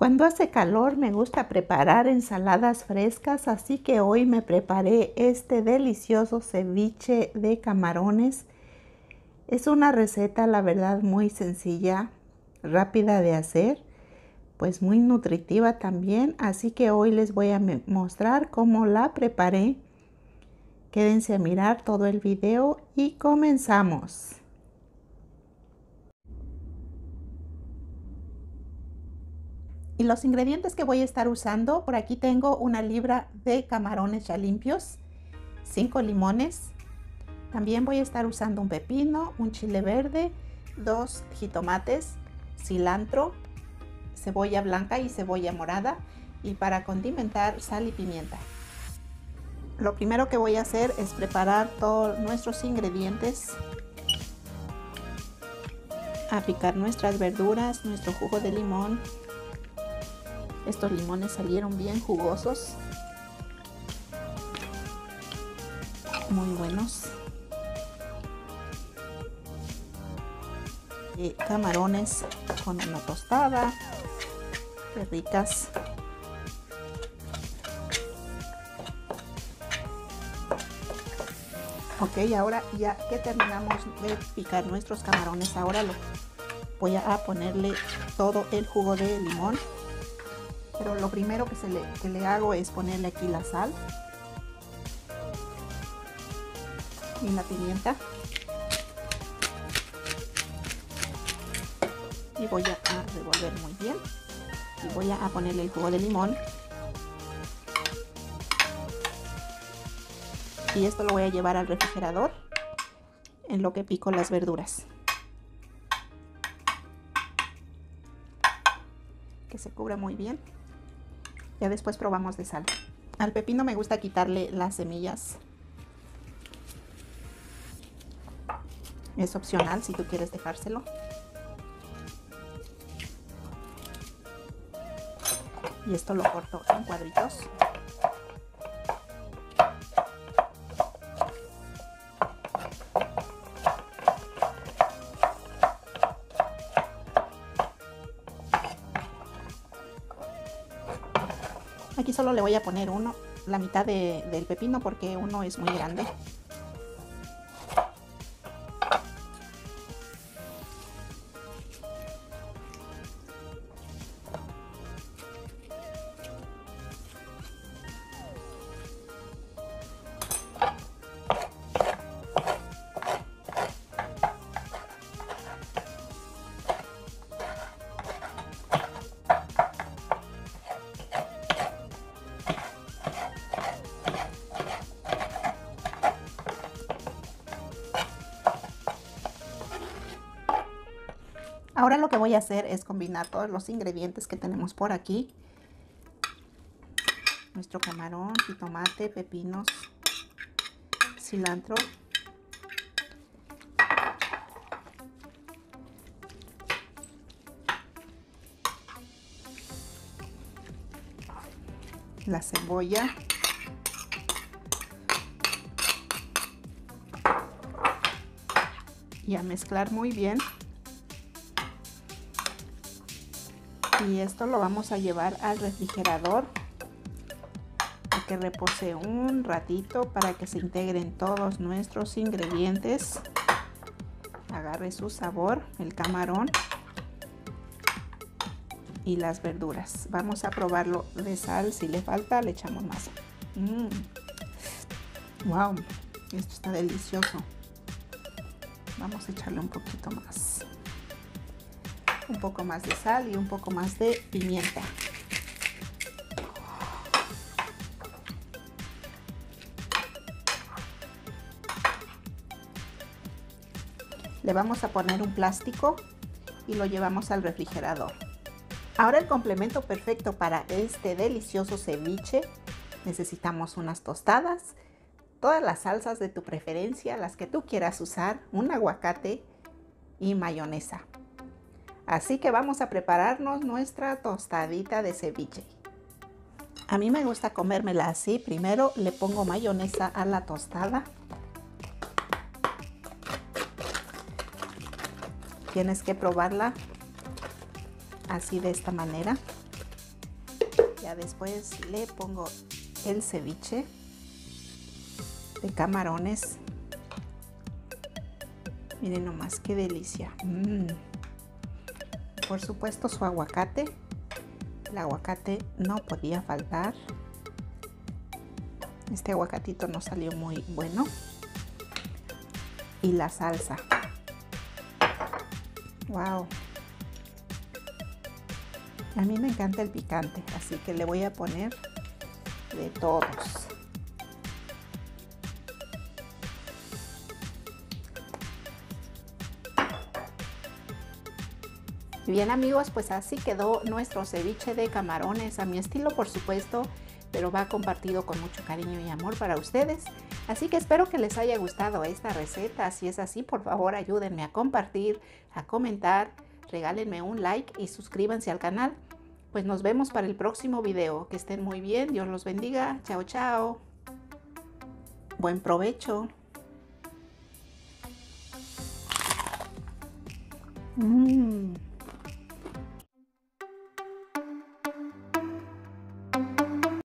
Cuando hace calor me gusta preparar ensaladas frescas, así que hoy me preparé este delicioso ceviche de camarones. Es una receta, la verdad, muy sencilla, rápida de hacer, pues muy nutritiva también, así que hoy les voy a mostrar cómo la preparé. Quédense a mirar todo el video y comenzamos. Y los ingredientes que voy a estar usando, por aquí tengo 1 libra de camarones ya limpios, 5 limones, también voy a estar usando un pepino, un chile verde, 2 jitomates, cilantro, cebolla blanca y cebolla morada, y para condimentar sal y pimienta. Lo primero que voy a hacer es preparar todos nuestros ingredientes, a picar nuestras verduras, nuestro jugo de limón. Estos limones salieron bien jugosos, muy buenos. Camarones con una tostada, qué ricas. Ok, ahora ya que terminamos de picar nuestros camarones, ahora voy a ponerle todo el jugo de limón. Pero lo primero que le hago es ponerle aquí la sal y la pimienta. Y voy a revolver muy bien. Y voy a ponerle el jugo de limón. Y esto lo voy a llevar al refrigerador en lo que pico las verduras. Que se cubra muy bien. Ya después probamos de sal. Al pepino me gusta quitarle las semillas. Es opcional si tú quieres dejárselo. Y esto lo corto en cuadritos. Aquí solo le voy a poner la mitad del pepino porque uno es muy grande. Ahora lo que voy a hacer es combinar todos los ingredientes que tenemos por aquí. Nuestro camarón, jitomate, pepinos, cilantro. La cebolla. Y a mezclar muy bien. Y esto lo vamos a llevar al refrigerador a que repose un ratito para que se integren todos nuestros ingredientes, agarre su sabor el camarón y las verduras. Vamos a probarlo de sal, si le falta le echamos más. Wow, esto está delicioso. Vamos a echarle un poquito más. Un poco más de sal y un poco más de pimienta. Le vamos a poner un plástico y lo llevamos al refrigerador. Ahora el complemento perfecto para este delicioso ceviche. Necesitamos unas tostadas, todas las salsas de tu preferencia, las que tú quieras usar, un aguacate y mayonesa. Así que vamos a prepararnos nuestra tostadita de ceviche. A mí me gusta comérmela así. Primero le pongo mayonesa a la tostada. Tienes que probarla así de esta manera. ya después le pongo el ceviche de camarones. Miren nomás qué delicia. Por supuesto su aguacate. El aguacate no podía faltar. Este aguacatito nos salió muy bueno. Y la salsa. Wow. A mí me encanta el picante, así que le voy a poner de todos. Bien amigos, pues así quedó nuestro ceviche de camarones, a mi estilo por supuesto, pero va compartido con mucho cariño y amor para ustedes. Así que espero que les haya gustado esta receta. Si es así, por favor ayúdenme a compartir, a comentar, regálenme un like y suscríbanse al canal. Pues nos vemos para el próximo video. Que estén muy bien, Dios los bendiga. Chao, chao. Buen provecho.